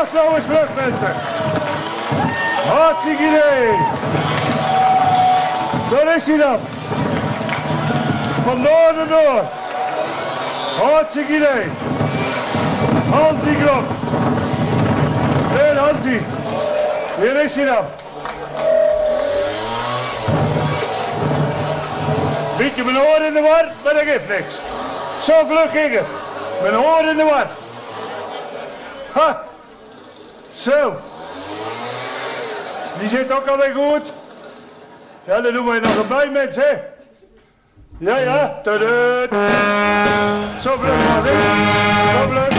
Gas nou eens vlug, mensen. Hartstikke idee. Daar is hij dan. Van noord naar noord. Hartstikke idee. Hansie klopt. Nee, Hansie. Hier is hij dan. Beetje mijn oor in de war, maar dat geeft niks. Zo vlug ging het. Mijn oor in de war. Ha. Zo. Die zit ook alweer goed. Ja, dan doen we nog een bij, mensen, hè. Ja, ja. Tadaa. Zo vlug was het. Zo vlug.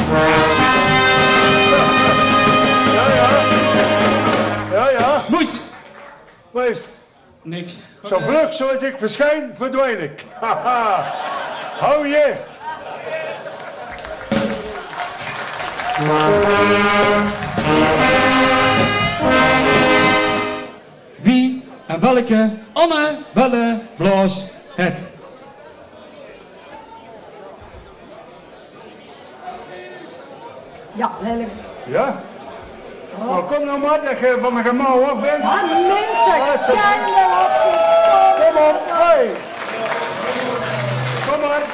Ja, ja. Ja, ja. Moes. Wat is het? Niks. Zo vlug zoals ik verschijn, verdwijn ik. Haha. Hou je. Wie en welke Anne Welle Vlaas het? Ja, Lelle. Ja? Nou, kom nou maar dat je van mijn gemouw af bent. Ja, mensen, kijk nou op. Kom op, hey. Kom maar.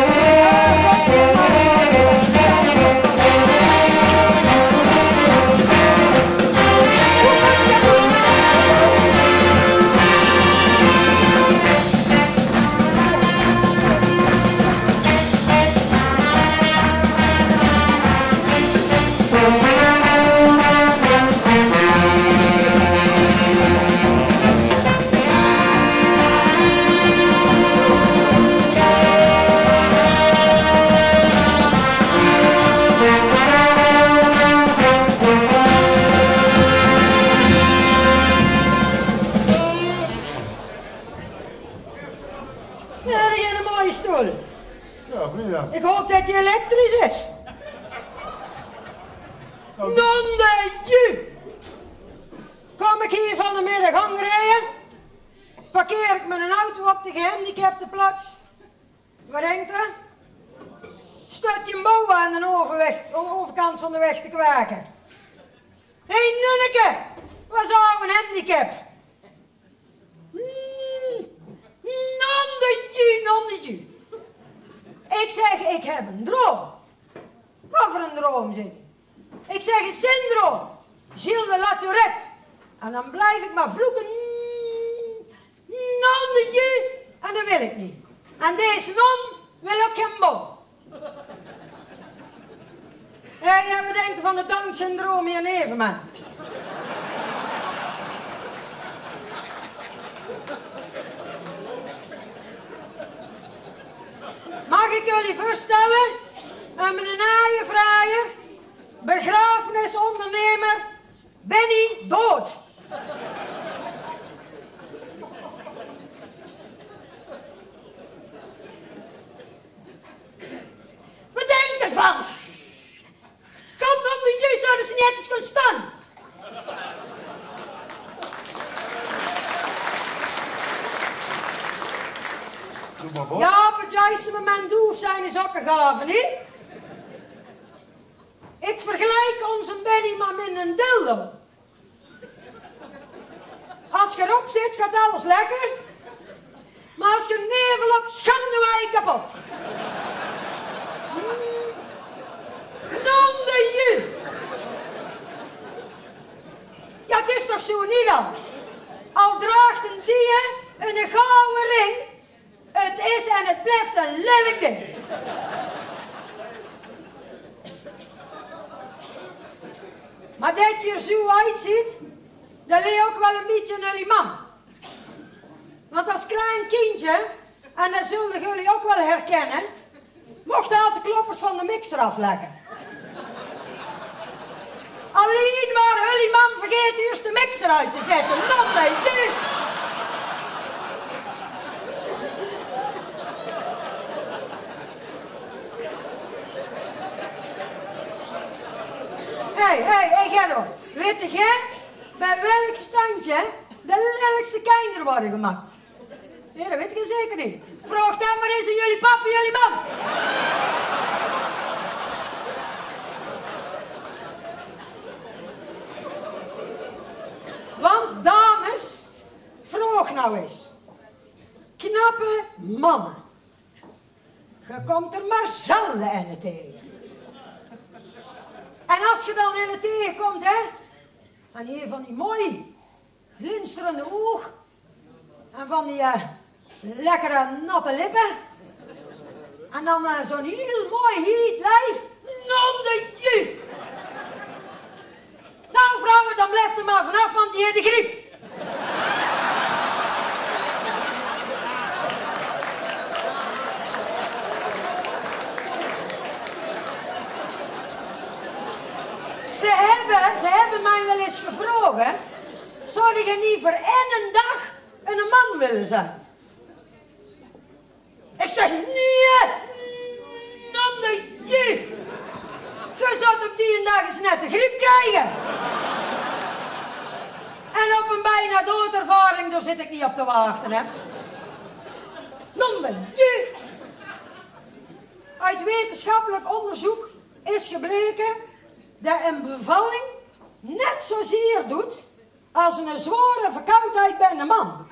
Ik hoop dat hij elektrisch is. Nondeju! Kom ik hier van de middag aangereden, parkeer ik mijn auto op de gehandicapte plaats. Wat denkt u? Staat je boa aan de overkant van de weg te kwaken. Hé, nunneke, wat zou een handicap? Nondeju. Ik zeg, ik heb een droom. Wat voor een droom, zeg ik? Ik zeg een syndroom. Gilles de la Tourette. En dan blijf ik maar vloeken. Non de je. En dat wil ik niet. En deze non wil ook geen bom. Ja, we denken van het Down-syndroom hier neven, man. Mag ik jullie voorstellen aan mijn naaienvraaier, begrafenisondernemer Benny Dood. Wat denkt ervan? Kom op de jeus, zouden ze niet eens kunnen staan. Ja, op het juiste moment doe zijn sokken gaven, niet? Ik vergelijk onze Benny maar met een dildo. Als je erop zit, gaat alles lekker. Maar als je een nevel op, schande wij kapot. Non de je. Ja, het is toch zo niet dan? Al draagt een dier een gouden ring, het is en het blijft een lelijk ding. Maar dat je er zo uitziet, dat leek ook wel een beetje naar die man. Want als klein kindje, en dat zullen jullie ook wel herkennen, mochten al de kloppers van de mixer afleggen. Alleen waar jullie man vergeet eerst de mixer uit te zetten, dan bij dit. Hé, Gerdo, weet jij bij welk standje de lelijkste kinderen worden gemaakt? Nee, dat weet ik zeker niet. Vraag dan maar eens aan jullie papa en jullie mam. nou eens. Knappe mannen. Je komt er maar zelden in tegen. En als je dan in het tegenkomt, hè, en die van die mooie, glinsterende oog, en van die lekkere natte lippen, en dan zo'n heel mooi heet lijf, nonnetje. Nou vrouwen, dan blijft er maar vanaf, want die heeft de griep. Ze hebben mij wel eens gevraagd, zou je niet voor één dag een man willen zijn? Ik zeg, nee, nonnetje. Je zou op die dag eens net de griep krijgen. En op een bijna doodervaring, daar zit ik niet op te wachten, hè. Nonnetje. Uit wetenschappelijk onderzoek is gebleken dat een bevalling net zozeer doet als een zware verkoudheid bij een man.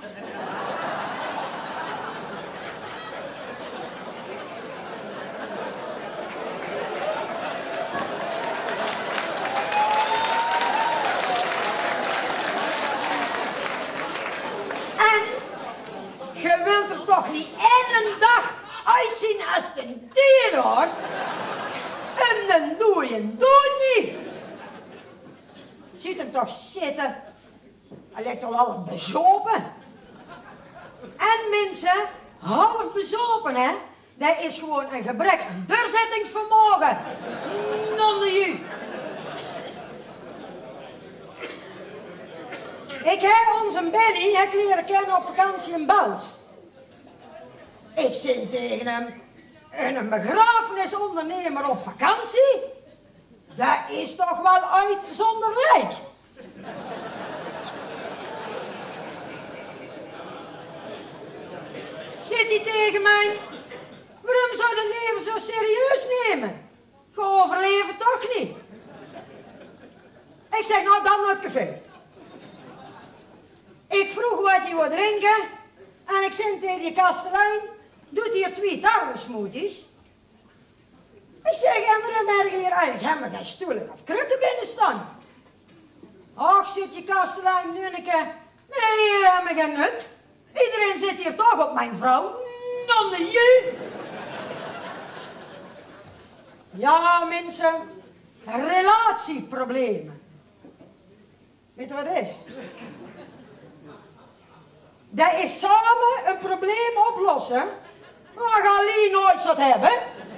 En je wilt er toch niet één dag uitzien als een dier, hoor. En dan doe je het niet. Ziet hem toch zitten. Hij lijkt al half bezopen. En mensen, half bezopen, hè. Dat is gewoon een gebrek aan doorzettingsvermogen. Nonnetje. Ik heb onze Benny leren kennen op vakantie in Bels. Ik zei tegen hem, een begrafenisondernemer op vakantie, dat is toch wel uitzonderlijk. Zit hij tegen mij, waarom zou je het leven zo serieus nemen? Je overleeft toch niet? Ik zeg, nou dan het café. Ik vroeg wat hij wil drinken en ik zei tegen die kastelein, doet hier 2 tarwesmoothies. Ik zeg, en waarom heb je hier eigenlijk helemaal geen stoelen of krukken binnen staan? Och, zit je kastelein, Nunneke. Nee, hier hebben we geen nut. Iedereen zit hier toch op mijn vrouw. Nonnetje. Ja, mensen. Relatieproblemen. Weet je wat het is? Dat is samen een probleem oplossen waar je alleen nooit zat hebben.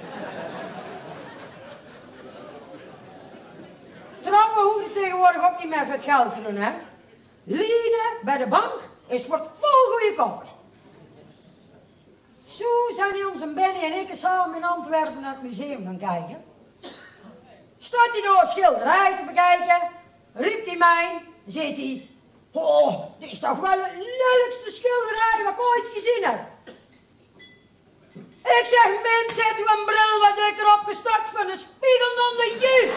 Trouwen hoeft het tegenwoordig ook niet meer voor het geld te doen, hè. Lenen bij de bank is voor het vol goede koper. Zo zijn onze Benny en ik samen in Antwerpen naar het museum gaan kijken. Staat hij door een schilderij te bekijken, riep hij mij, zei hij, oh, dit is toch wel het lelijkste schilderij wat ik ooit gezien heb. Ik zeg, mens, zet u een bril wat dikker opgestakt van een spiegel onder je.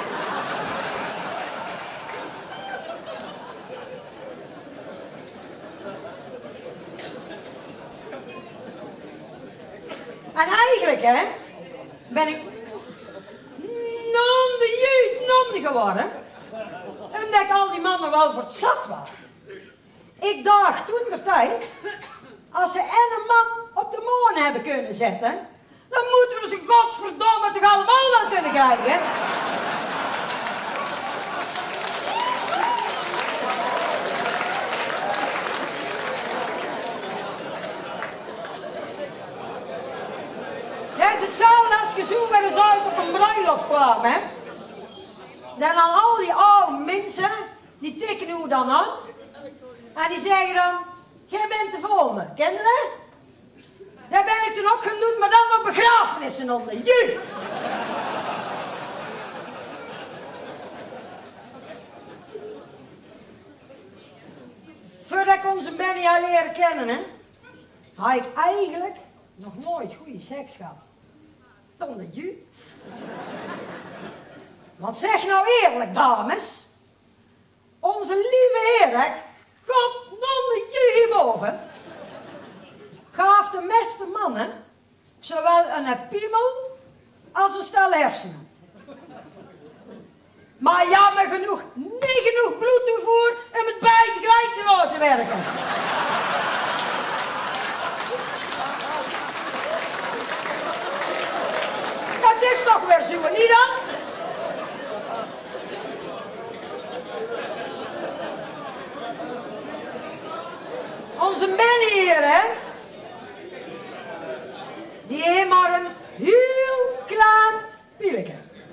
En eigenlijk, hè, ben ik non geworden. Omdat ik al die mannen wel voor het zat was. Ik dacht toen de tijd, als ze een man op de maan hebben kunnen zetten, dan moeten we ze godverdomme toch allemaal wel kunnen krijgen. Dat is hetzelfde als je zo weer eens uit op een bruiloft kwam, hè. Dan al die oude mensen, die tikken u dan aan. En die zeggen dan, jij bent de volgende, kinderen? Dat ben ik toen ook gaan doen, maar dan op begrafenissen onder je. Voordat ik onze Benny had leren kennen, hè, had ik eigenlijk nog nooit goede seks gehad. Onder je. Want zeg nou eerlijk, dames. Onze lieve Heer, God, nonnetje hierboven. als een stel hersenen. Maar jammer genoeg, niet genoeg bloedtoevoer om het bij tegelijk te laten werken. Dat is toch weer zo, niet dan? Onze Melly hier, hè? Die heeft maar een heel klein pieletje.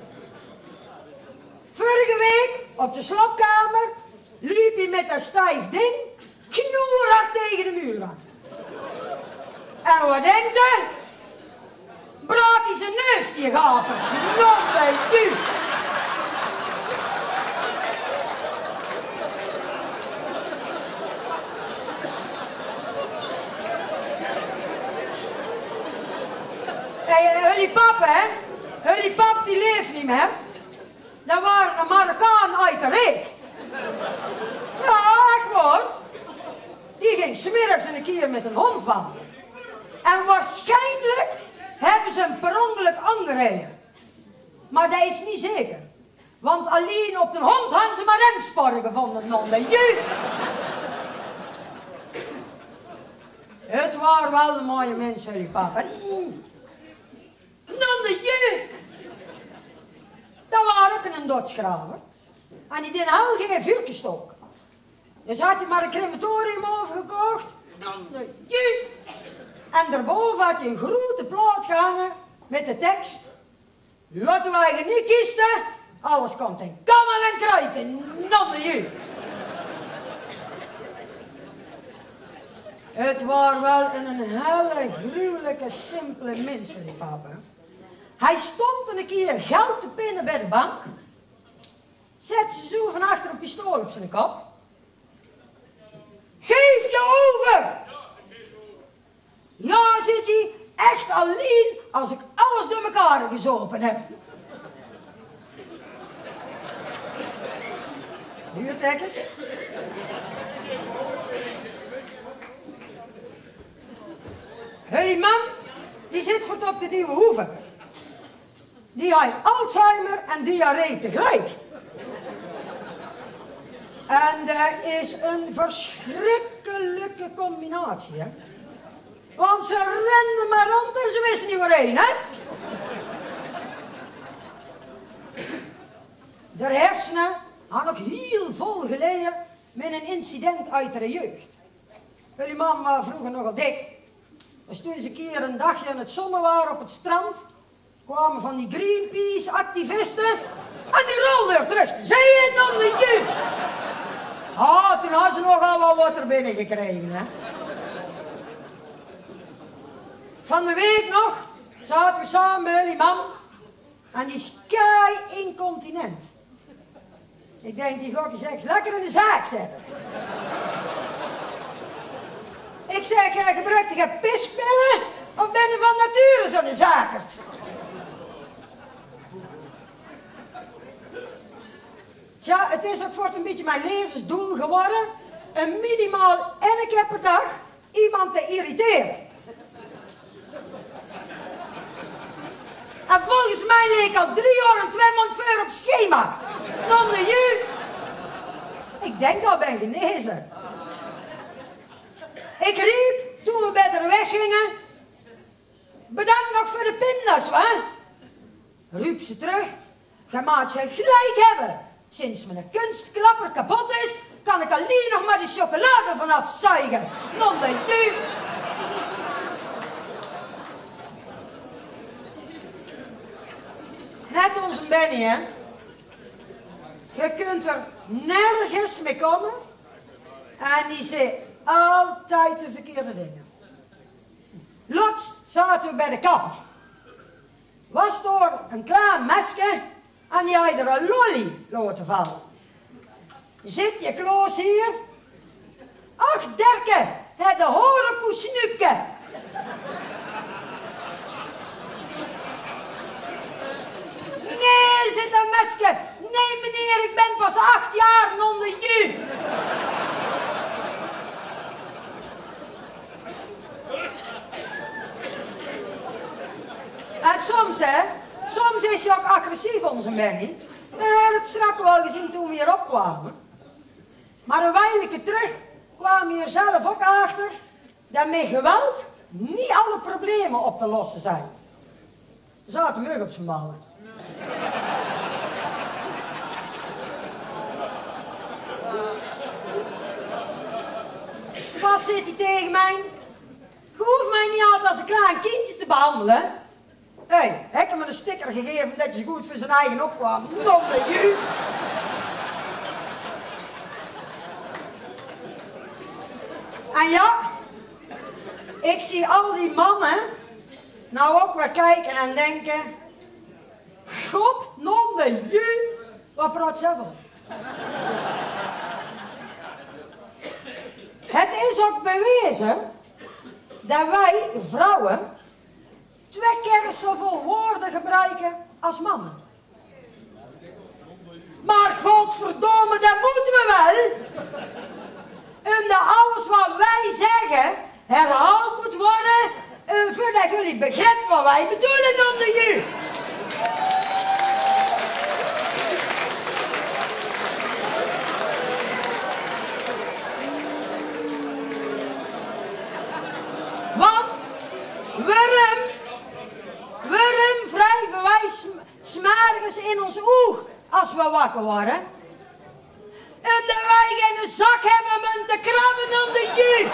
Vorige week op de slaapkamer liep hij met dat stijf ding knoerhard tegen de muur aan. En wat denkt hij? Brak hij zijn neus, die gapert. Non bij u. Jullie pap, hè? Jullie pap die leeft niet meer. Dat waren een Marokkaan uit de Reek. Ja, echt waar. Die ging 's middags een keer met een hond wandelen. En waarschijnlijk hebben ze hem per ongeluk aangereden. Maar dat is niet zeker. Want alleen op de hond hadden ze maar remsporen gevonden. Non de je. Het waren wel een mooie mensen, jullie papa. Non de je. Dat was ook een dodsgraver. En die deed al geen vuur gestoken. Dus had hij maar een crematorium overgekocht. Non de je. En daarboven had je een grote plaat gehangen met de tekst: laten wij je niet kisten, alles komt in kannen en kruiken, non de je. Het was wel een hele gruwelijke, simpele mens, die papa. Hij stond een keer geld te pinnen bij de bank, zette ze zo van achter een pistool op zijn kop. Geef je over! Ja, zit hij, echt alleen als ik alles door elkaar gezopen heb. Buurtrekkers. Hey man, die zit voor op de Nieuwe Hoeve. Die heeft Alzheimer en diarree tegelijk. En dat is een verschrikkelijke combinatie, hè. Want ze renden maar rond en ze wisten niet waarheen, hè. De hersenen hadden ook heel vol geleden met een incident uit de jeugd. Jullie man was vroeger nogal dik. Dus toen ze een keer een dagje in het zonnen waren op het strand, kwamen van die Greenpeace-activisten en die rolden er terug de zee in dan de jeugd. Ah, toen hadden ze nogal wel wat er binnen gekregen, hè. Van de week nog zaten we samen met jullie man en die is kei incontinent. Ik denk, die ga ik eens lekker in de zaak zetten. Ik zeg, gebruikt je pispillen of ben je van nature zo'n zakert? Tja, het is ook voor een beetje mijn levensdoel geworden, een minimaal 1 keer per dag iemand te irriteren. En volgens mij leek al 3 jaar en 2 maanden voor op schema. Non de je. Ik denk dat ben genezen. Ik riep, toen we bij de weg gingen, bedankt nog voor de pindas, hè? Riep ze terug, je maat je gelijk hebben. Sinds mijn kunstklapper kapot is, kan ik alleen nog maar de chocolade vanaf zuigen. Non de je. Net onze Benny, hè. Je kunt er nergens mee komen en die zegt altijd de verkeerde dingen. Laatst zaten we bij de kapper. Was door een klein mesje en die had er een lolly laten vallen. Zit je Kloos hier? Ach, Derke, het de horenkoesnoepje. Nee, zit een mesje. Nee, meneer, ik ben pas 8 jaar onder je. En soms, hè, Soms is hij ook agressief, onze Benny. We hebben het straks wel gezien toen we hier opkwamen. Maar een wijleke terug kwamen we hier zelf ook achter dat met geweld niet alle problemen op te lossen zijn. Er zaten mug op zijn ballen. Wat zit hij tegen mij? Je hoeft mij niet altijd als een klein kindje te behandelen. Hé, heb ik hem een sticker gegeven dat je zo goed voor zijn eigen opkwam. Non de ju. En ja, ik zie al die mannen nou ook weer kijken en denken... God, non de ju. Wat praat ze van? Het is ook bewezen dat wij vrouwen 2 keer zoveel woorden gebruiken als mannen. Maar godverdomme, dat moeten we wel. Omdat alles wat wij zeggen herhaald moet worden, voordat jullie begrijpen wat wij bedoelen onder jullie. Want waarom wrijven wij s'morgens in ons oog als we wakker worden? En dat wij geen zak hebben om te krabben onder je.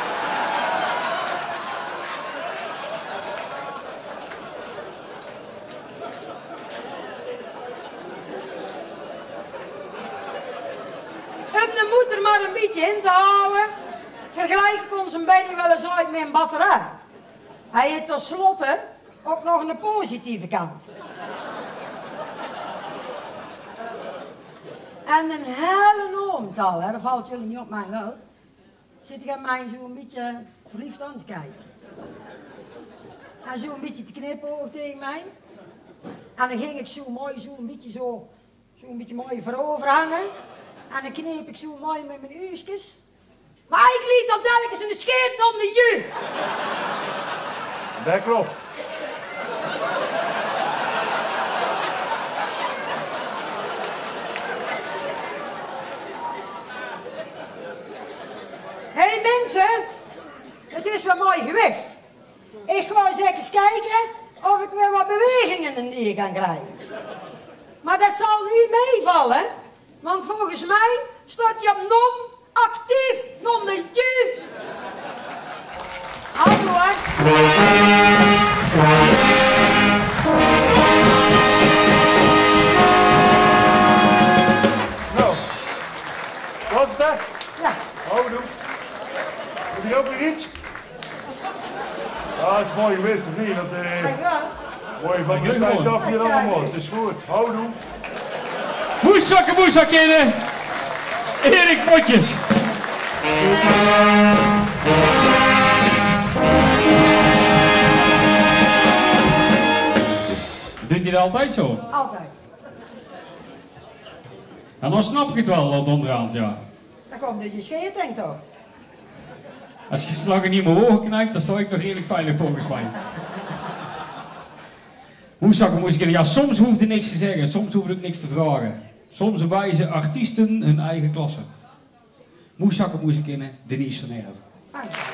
Om de moeder maar een beetje in te houden, vergelijk ik ons een beetje wel eens uit met een batterij. Hij heeft tenslotte ook nog een positieve kant. En een hele omtal, hè, dat valt jullie niet op mij wel, zit ik aan mij zo'n beetje verliefd aan te kijken. En zo'n beetje te knipogen tegen mij. En dan ging ik zo'n beetje mooi voorover hangen. En dan kneep ik zo mooi met mijn uurtjes. Maar ik liet dan telkens een scheet om de ju. Dat klopt. Hé mensen, het is wel mooi geweest. Ik ga eens even kijken of ik weer wat bewegingen in de neer kan krijgen. Maar dat zal niet meevallen, want volgens mij staat je op non-actief, non-de-ju. Hallo hoor. Nou, was het dat? Ja. Houdoe. Moet je ook weer iets? Ja, het is mooi geweest, of niet? Dat, Ja. mooi van je tijd af hier allemaal. Het is goed. Houdoe. Moezakken, Erik Potjes. Doet hij dat altijd zo? Altijd. En dan snap ik het wel, dat onderhand, ja. Dan komt dat je scheet denkt toch? Als je slagen niet meer ogen knijpt, dan sta ik nog redelijk veilig volgens mij. Moezakken, ja, soms hoeft er niks te zeggen, soms hoeft ook niks te vragen. Soms wijzen artiesten hun eigen klasse. Moezakken, Denise van Erven.